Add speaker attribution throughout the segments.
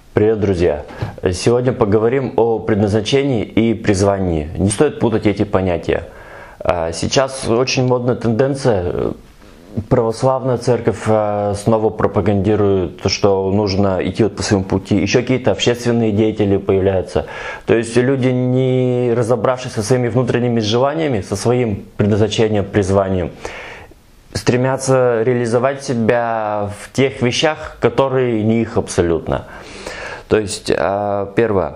Speaker 1: Привет, друзья! Сегодня поговорим о предназначении и призвании. Не стоит путать эти понятия. Сейчас очень модная тенденция. Православная церковь снова пропагандирует, что нужно идти по своему пути. Еще какие-то общественные деятели появляются. То есть люди, не разобравшись со своими внутренними желаниями, со своим предназначением, призванием, стремятся реализовать себя в тех вещах, которые не их абсолютно. То есть, первое,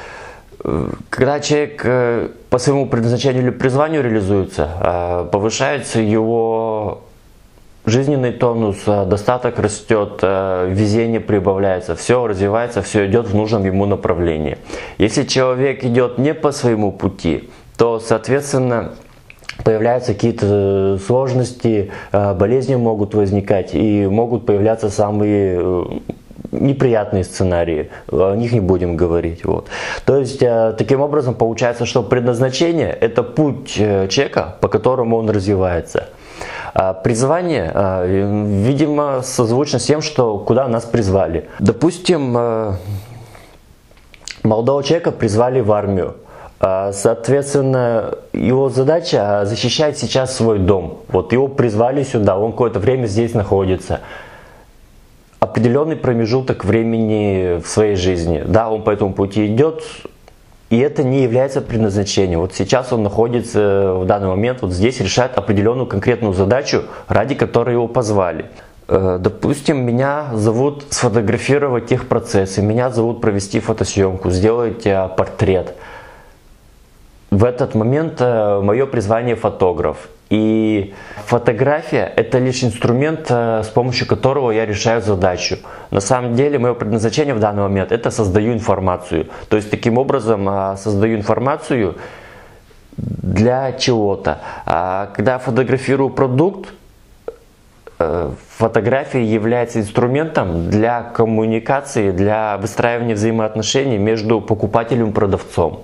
Speaker 1: когда человек по своему предназначению или призванию реализуется, повышается его жизненный тонус, достаток растет, везение прибавляется, все развивается, все идет в нужном ему направлении. Если человек идет не по своему пути, то, соответственно, появляются какие-то сложности, болезни могут возникать и могут появляться самые неприятные сценарии, о них не будем говорить. Вот. То есть, таким образом, получается, что предназначение – это путь человека, по которому он развивается. Призвание, видимо, созвучно с тем, что куда нас призвали. Допустим, молодого человека призвали в армию. Соответственно, его задача защищать сейчас свой дом. Вот его призвали сюда, он какое-то время здесь находится. Определенный промежуток времени в своей жизни. Да, он по этому пути идет, и это не является предназначением. Вот сейчас он находится в данный момент, вот здесь решает определенную конкретную задачу, ради которой его позвали. Допустим, меня зовут сфотографировать техпроцессы, меня зовут провести фотосъемку, сделать портрет. В этот момент мое призвание фотограф. И фотография – это лишь инструмент, с помощью которого я решаю задачу. На самом деле, мое предназначение в данный момент – это создаю информацию. То есть, таким образом, создаю информацию для чего-то. Когда я фотографирую продукт, фотография является инструментом для коммуникации, для выстраивания взаимоотношений между покупателем и продавцом.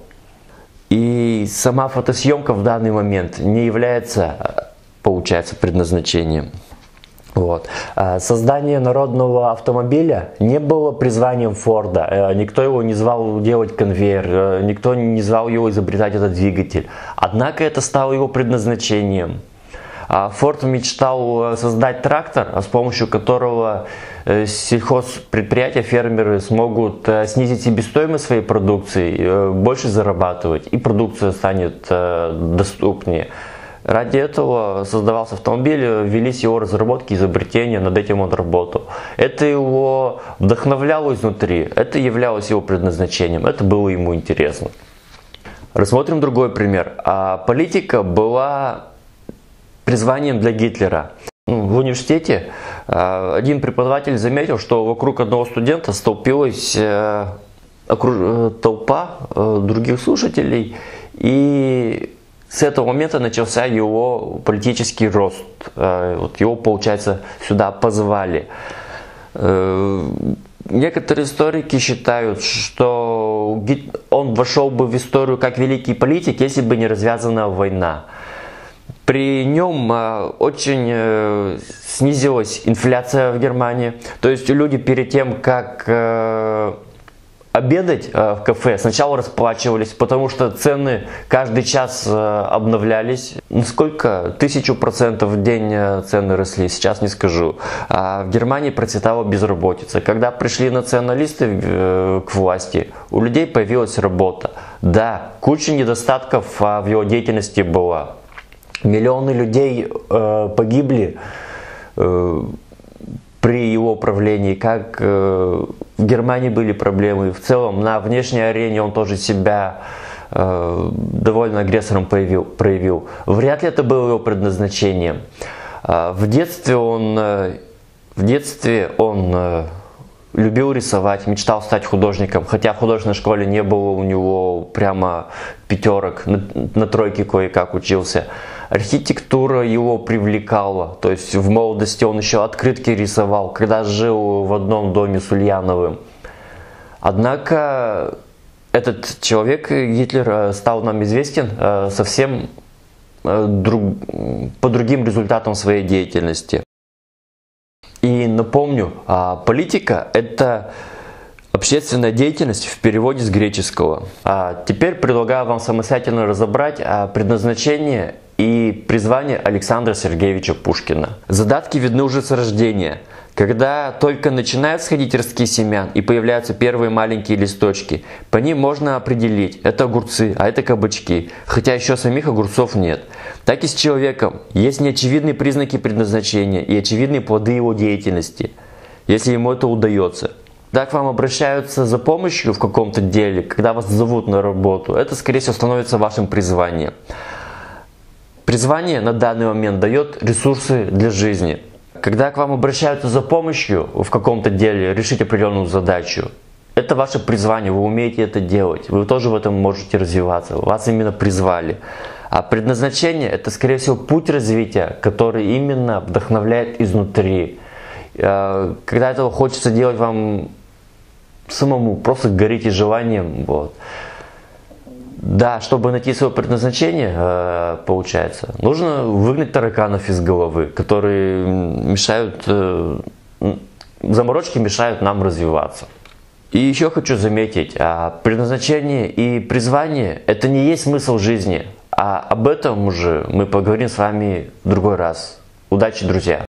Speaker 1: И сама фотосъемка в данный момент не является, получается, предназначением. Вот. Создание народного автомобиля не было призванием Форда. Никто его не звал делать конвейер, никто не звал его изобретать этот двигатель. Однако это стало его предназначением. Форд мечтал создать трактор, с помощью которого сельхозпредприятия, фермеры смогут снизить себестоимость своей продукции, больше зарабатывать, и продукция станет доступнее. Ради этого создавался автомобиль, велись его разработки, изобретения, над этим он работал. Это его вдохновляло изнутри, это являлось его предназначением, это было ему интересно. Рассмотрим другой пример. Политика была призванием для Гитлера. В университете один преподаватель заметил, что вокруг одного студента столпилась толпа других слушателей, и с этого момента начался его политический рост. Вот его, получается, сюда позвали. Некоторые историки считают, что он вошел бы в историю как великий политик, если бы не развязана война. При нем очень снизилась инфляция в Германии. То есть люди перед тем, как обедать в кафе, сначала расплачивались, потому что цены каждый час обновлялись. Сколько? 1000% в день цены росли, сейчас не скажу. В Германии процветала безработица. Когда пришли националисты к власти, у людей появилась работа. Да, куча недостатков в его деятельности была. Миллионы людей погибли при его правлении, как в Германии были проблемы. В целом на внешней арене он тоже себя довольно агрессором проявил. Вряд ли это было его предназначением. В детстве он любил рисовать, мечтал стать художником, хотя в художественной школе не было у него прямо пятерок, на тройке кое-как учился. Архитектура его привлекала, то есть в молодости он еще открытки рисовал, когда жил в одном доме с Ульяновым. Однако этот человек, Гитлер, стал нам известен совсем по другим результатам своей деятельности. И напомню, политика – это Общественная деятельность в переводе с греческого. А теперь предлагаю вам самостоятельно разобрать предназначение и призвание Александра Сергеевича Пушкина. Задатки видны уже с рождения. Когда только начинают сходить ростки семян и появляются первые маленькие листочки, по ним можно определить, это огурцы, а это кабачки, хотя еще самих огурцов нет. Так и с человеком. Есть неочевидные признаки предназначения и очевидные плоды его деятельности, если ему это удается. Когда к вам обращаются за помощью в каком-то деле, когда вас зовут на работу, это, скорее всего, становится вашим призванием. Призвание на данный момент дает ресурсы для жизни. Когда к вам обращаются за помощью в каком-то деле, решить определенную задачу, это ваше призвание, вы умеете это делать, вы тоже в этом можете развиваться, вас именно призвали. А предназначение – это, скорее всего, путь развития, который именно вдохновляет изнутри. Когда этого хочется делать вам самому, просто горите желанием. Вот. Да, чтобы найти свое предназначение, получается, нужно выгнать тараканов из головы, которые мешают, заморочки мешают нам развиваться. И еще хочу заметить, предназначение и призвание – это не есть смысл жизни, а об этом уже мы поговорим с вами в другой раз. Удачи, друзья!